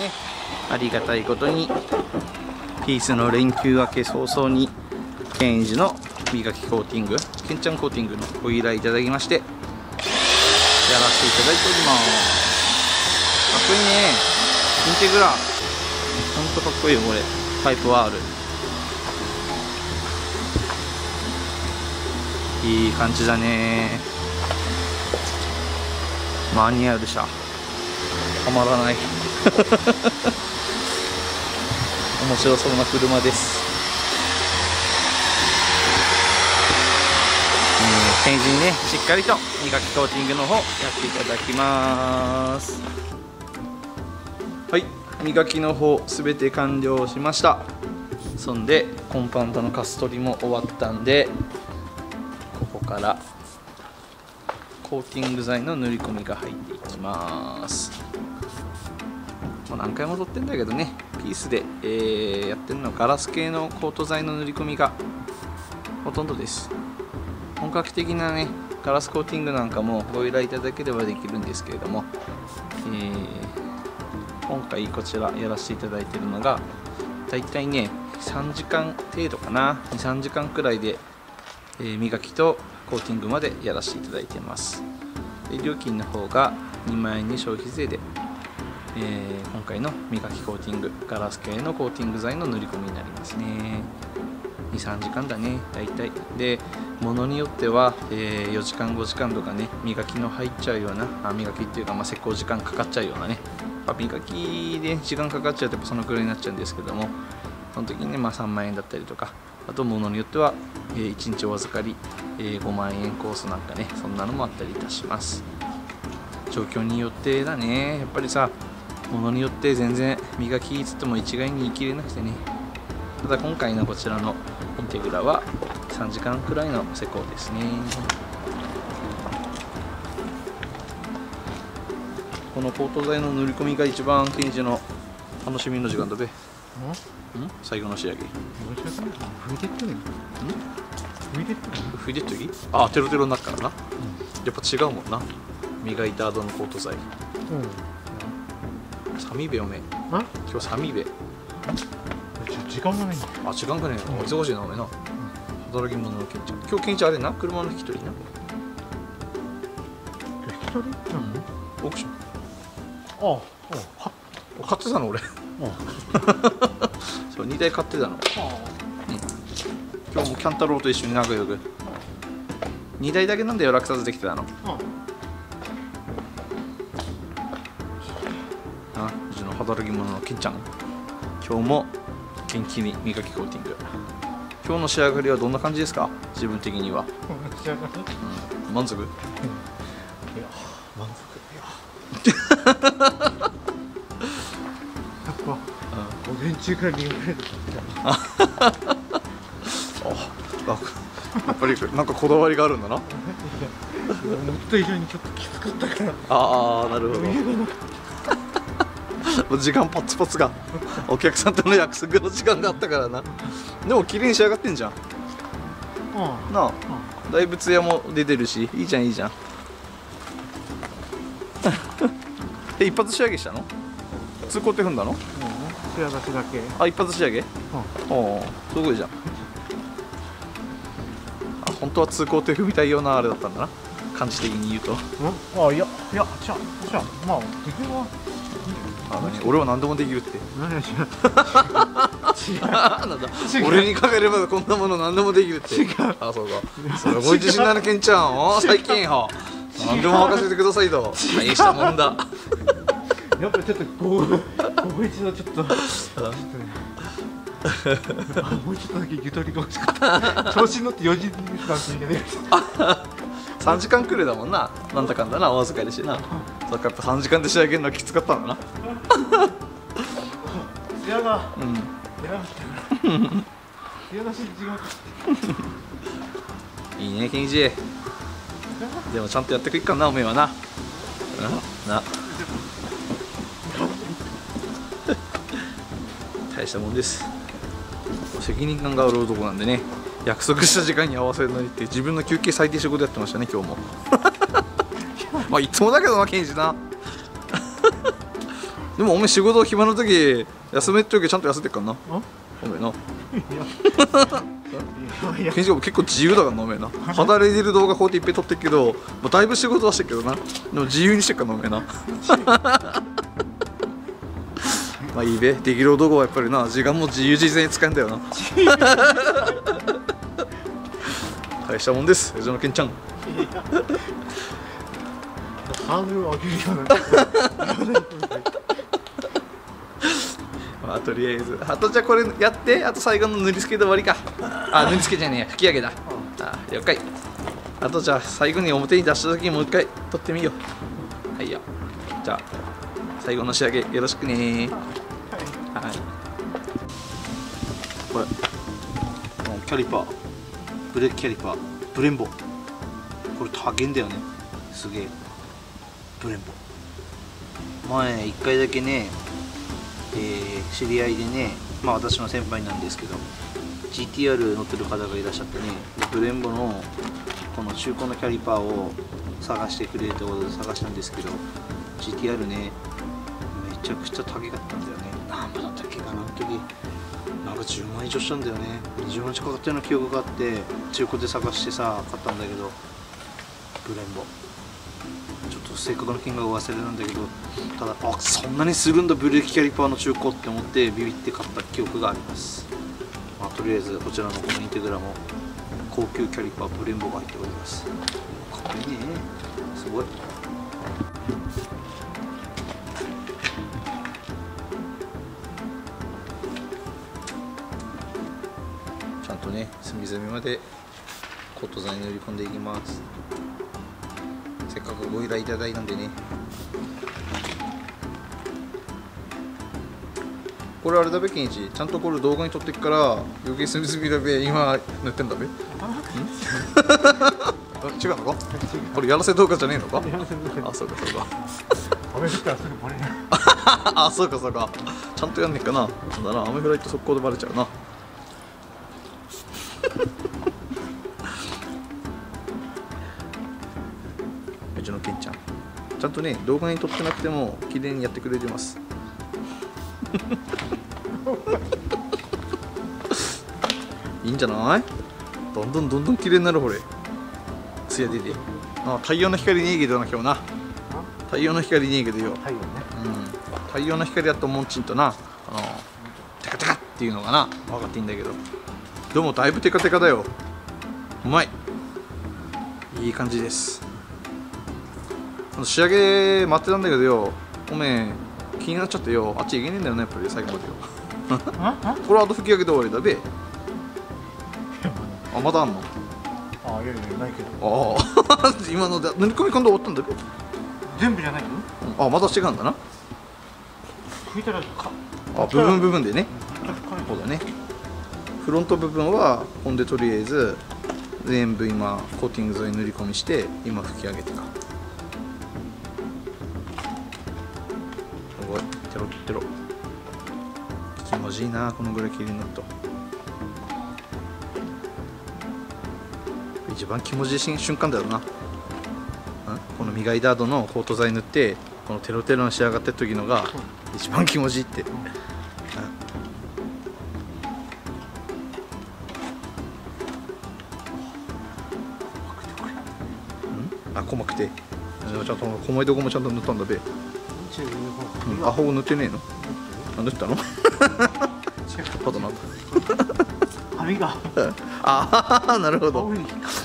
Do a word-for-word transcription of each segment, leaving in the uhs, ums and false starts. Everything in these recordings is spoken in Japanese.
ね、ありがたいことにピースの連休明け早々にケンイジの磨きコーティング、ケンちゃんコーティングのご依頼いただきましてやらせていただいております。かっこいいね、インテグラ、ほんとかっこいいよこれ。タイプ アール、いい感じだね。マニュアル車たまらない面白そうな車です。ケンイジにね、しっかりと磨きコーティングの方やっていただきます。はい、磨きの方すべて完了しました。そんでコンパウンドのカス取りも終わったんで、ここからコーティング剤の塗り込みが入っていきます。もう何回も撮ってんだけどね、ピースで、えー、やってるのはガラス系のコート剤の塗り込みがほとんどです。本格的なねガラスコーティングなんかもご依頼いただければできるんですけれども、えー、今回こちらやらせていただいているのがだいたいねさんじかん程度かな、にさんじかんくらいで、えー、磨きとコーティングまでやらせていただいています。で料金の方がにまんえんに消費税で、えー、今回の磨きコーティングガラス系のコーティング剤の塗り込みになりますね。にさんじかんだね大体で、ものによっては、えー、よじかんごじかんとかね磨きの入っちゃうような、あ磨きっていうか、まあ、施工時間かかっちゃうようなね、まあ、磨きで時間かかっちゃうとそのくらいになっちゃうんですけども、その時にね、まあ、さんまんえんだったりとか、あとものによっては、えー、いちにちお預かり、えー、ごまんえんコースなんかね、そんなのもあったりいたします。状況によってだね、やっぱりさ、ものによって全然磨きつっても一概に言い切れなくてね。ただ今回のこちらのインテグラはさんじかんくらいの施工ですね。このコート剤の塗り込みが一番ケンイジの楽しみの時間だべ。ん最後の仕上げ。フイデットギあ、テロテロになったからな。やっぱ違うもんな。磨いた後のコート剤。寒いべおめえ。今日寒いべ。 時間がないんだ。 あ、時間がねえ。忙しいなおめえな。働き者のケンちゃん。今日ケンイチあれな、車の引き取りな。 引き取り？ オークション。 ああ、買ってたの俺。そう、にだい買ってたの。今日もキャンタロウと一緒に仲良く。にだいだけなんだよ、落札できてたの。あ、うちの働き者のケンちゃん。今日も元気に磨きコーティング。今日の仕上がりはどんな感じですか？自分的には。 仕上がり？ うん、満足？いや、 満足。いや。やっぱ、午前中から磨かれてた。 やっぱりなんかこだわりがあるんだな。 思った以上にちょっときつかったから。 ああ、なるほど。時間パツパツがお客さんとの約束の時間があったからな。でも綺麗に仕上がってんじゃん。なあ、だいぶツヤも出てるし、いいじゃんいいじゃん。え、一発仕上げしたの？通行手踏んだの？ 仕上がりだけ。 あ、一発仕上げ？おお、すごいじゃん。あ、本当は通行手踏みたいようなあれだったんだな。感じ的に言うと。 あ、いやいや、じゃあじゃあまあできれば。 あ、何？俺は何でもできるって。 何や違う。違う。 なんだ。俺にかければこんなもの何でもできるって。 違う。 あ、そうか。それはご自信なのケンちゃん。お、最近は。何でも任せてくださいと。大したもんだ。 やっぱちょっとこう、こう一度ちょっと。もうちょっとだけゆとりが欲しかった。調子に乗ってよじになんて言うね。 さんじかんくらいだもんな。なんだかんだな、お預かりしてな。そっか、やっぱさんじかんで仕上げるのはきつかったんだな。 ツヤが、うん、出なかったから。ツヤ出し違う。 いいね、ケンイジ。でもちゃんとやってくいっかな、おめえはな。な。な。大したもんです。責任感がある男なんでね。約束した時間に合わせるのにって自分の休憩最低仕事やってましたね今日も。まあいつもだけどなケンイジな。 でもお前仕事暇な時休めっときちゃんと休んでっからなおめえなケンジも結構自由だからなおめえな働いてる動画こうやっていっぺん撮ってるけど、まあ、だいぶ仕事はしてるけどなでも自由にしてっからなおめえなまあいいべできる男はやっぱりな時間も自由自在に使うんだよな大したもんです江野健ちゃんハードルを上げるようなまあとりあえずあとじゃあこれやってあと最後の塗り付けで終わりかあ塗り付けじゃねえや吹き上げだあ了解あとじゃあ最後に表に出した時にもう一回撮ってみようはいよじゃあ最後の仕上げよろしくねーはいこれキャリパーブレーキキャリパーブレンボこれ多元だよねすげえブレンボ前一回だけねえー、知り合いでねまあ私の先輩なんですけど ジーティーアール 乗ってる方がいらっしゃってねブレンボのこの中古のキャリパーを探してくれるということで探したんですけど ジーティーアール ねめちゃくちゃ高かったんだよね何ぼだったっけかなあの時なんかじゅうまん以上したんだよねにじゅうまん近かったような記憶があって中古で探してさ買ったんだけどブレンボちょっと正確な金額を忘れたんだけどただあそんなにするんだブレーキキャリパーの中古って思ってビビって買った記憶があります、まあ、とりあえずこちらのこのインテグラも高級キャリパーブレンボが入っておりますかっこいいねすごいちゃんとね隅々までコート剤に塗り込んでいきますせっかくご依頼いただいたんでねこれあれだべケンイチちゃんとこれ動画に撮ってっから余計隅々だべ今塗ってんだべん違うのかこれやらせ動画じゃねえのかあそうかそうか雨降ったらすぐバレるあそうかそうかちゃんとやんねえかなそうだな雨降らいと速攻でバレちゃうなうちのケンちゃんちゃんとね動画に撮ってなくても綺麗にやってくれてますいいんじゃないどんどんどんどん綺麗になるほれツヤ出てあ太陽の光ねえけどな今日な太陽の光ねえけどよ太陽ねうん太陽の光やともんちんとなあのテカテカっていうのかな分かっていいんだけどでもだいぶテカテカだようまいいい感じです仕上げ待ってたんだけどよおめえ気になっちゃってよあっち行けねえんだよねやっぱり最後までよこれあと吹き上げで終わりだべあまだあんのあいやいやないけどああ今ので塗り込み込んで終わったんだべ全部じゃないよあまだ違うんだな拭いたらかあ部分部分でねそうだねフロント部分はほんでとりあえず全部今コーティング剤塗り込みして今吹き上げてかすごいテロッテロ気持ちいいなこのぐらい綺麗になると一番気持ちいい瞬間だよなこの磨いた後のコート剤塗ってこのテロテロに仕上がってる時のが一番気持ちいいって、うんあ、細くてちゃんと細いとこもちゃんと塗ったんだべ、うん、アホ塗ってねえのあ塗ったのまだなんだ髪がああなるほど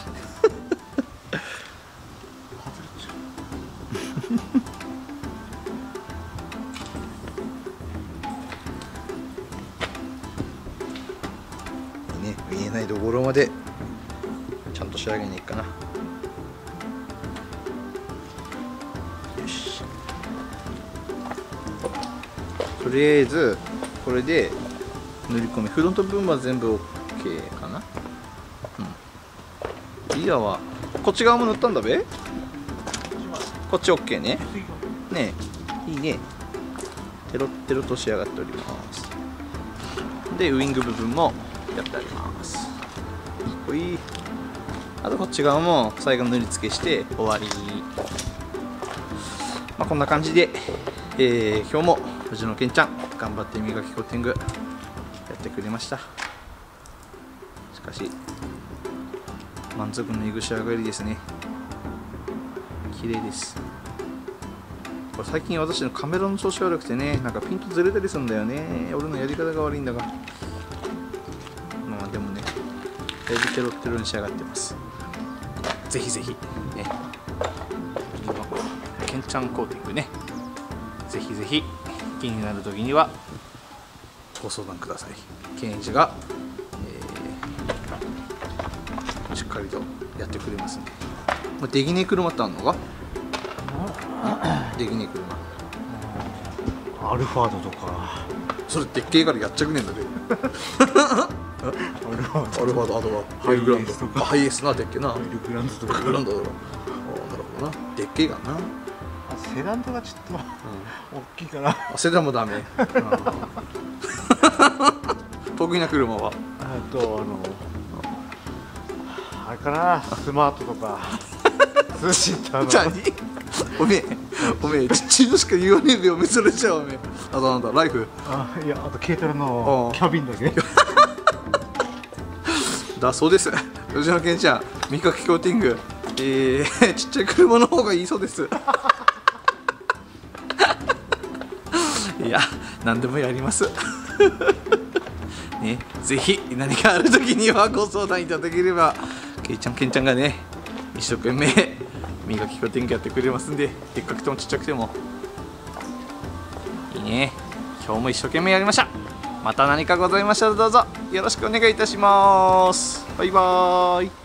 ね、見えないところまでちゃんと仕上げにいくかな。よし、とりあえずこれで塗り込み、フロント部分は全部 OK かな。うん、リアはこっち側も塗ったんだべ。こっち OK ね。ねえ、いいね。テロッテロと仕上がっております。でウイング部分もやってあります。ほい。あとこっち側も最後塗り付けして終わり。まあ、こんな感じで、えー、今日も藤野健ちゃん頑張って磨きコーティングやってくれました。しかし満足のいく仕上がりですね。綺麗です。これ最近私のカメラの調子悪くてね、なんかピントずれたりするんだよね。俺のやり方が悪いんだが、まあでもねだいぶテロテロに仕上がってます。ぜひぜひね、ケンちゃんコーティングね、ぜひぜひ気になる時にはご相談ください。ケンイチが、えー、しっかりとやってくれますんで。できねえ車ってあんのか？できねえ車アルファードとか、 それでっけえからやっちゃくねえんだでアルファードアルファード、あとはハイエースエルグランドとかハイエースな、でっけえな、 エルグランドとかエルグランドとか、ああなるほどな、でっけえがな、 あセダンとかちょっと、うん、大きいかな。 あセダンもダメ得意な車はあとあのあれかな、スマートとか通信ターの何おめえおめえちっちゃいのしか言わねえべよ、めそれちゃうおめえ。あとなんだライフ、 あいや、あと軽トラのキャビンだけだそうです。吉野健ちゃん磨きコーティング、えー、ちっちゃい車の方がいいそうですいや何でもやりますね、ぜひ何かある時にはご相談いただければ、けいちゃんけんちゃんがね一生懸命磨きコーティングやってくれますんで、でっかくてもちっちゃくてもいいね。今日も一生懸命やりました。また何かございましたらどうぞよろしくお願いいたします。バイバーイ。